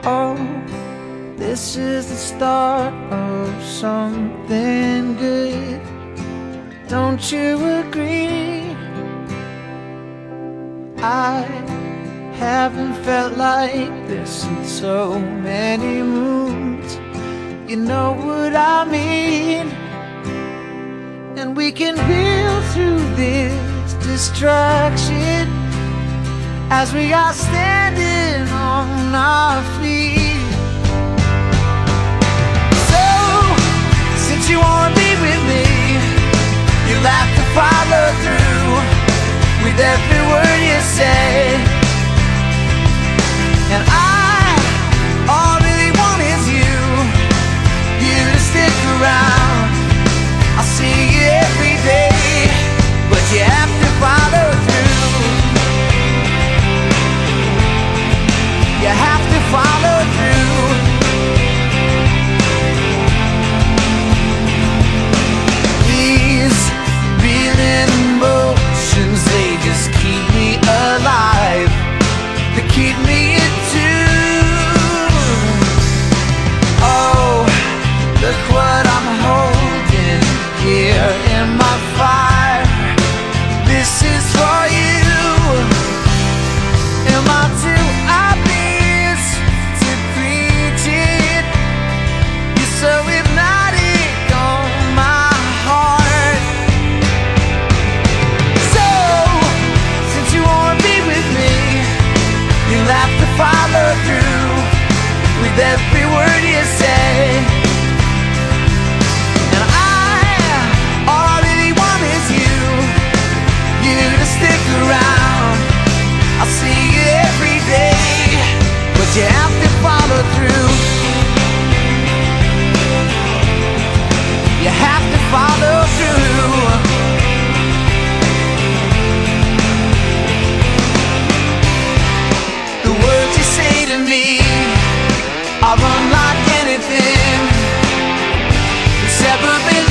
Oh, this is the start of something good. Don't you agree? I haven't felt like this in so many moons. You know what I mean? And we can build through this distraction as we are standing on our feet. So, since you wanna be with me, you'll have to follow through with every word you say. And all I really want is you to stick around. I'll see you every day, but you have to follow through. You have to follow through. These reeling emotions, they just keep me alive. They keep me in tune. Oh, look what I'm holding here in my fire. This is for you. Am I too obvious to preach it? You're so hypnotic on my heart. So, since you wanna be with me, you'll have to follow through with every word you say. And all I really want is you to stick around. I'll see you every day, but you have to follow through. You have to follow through. The words you say to me are unlike anything that's ever been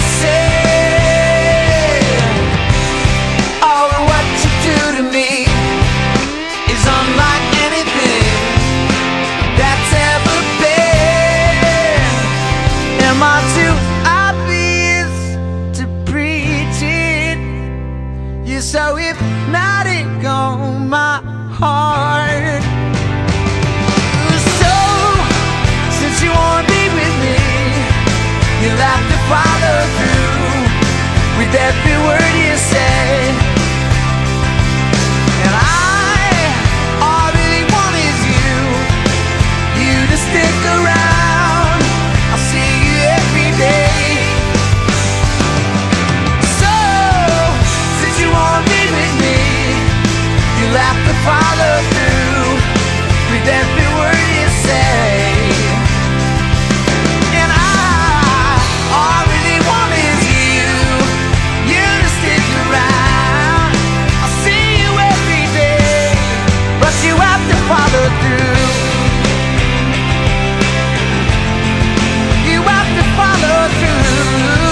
said. Oh, and what you do to me is unlike anything that's ever been. Am I too obvious to preach it? You're so hypnotic on my heart. So, since you wanna be with me, you'll have to follow through with every word you say. And all I really want is you to stick around. I'll see you every day. So, since you wanna be with me, you'll have to follow through with every word you say. And all I really want is you to stick around. I'll see you every day, but you have to follow through. You have to follow through.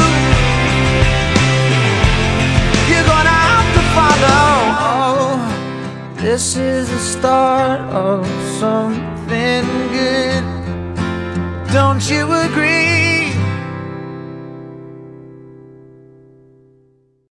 You're gonna have to follow. This is the start of something good. Don't you agree?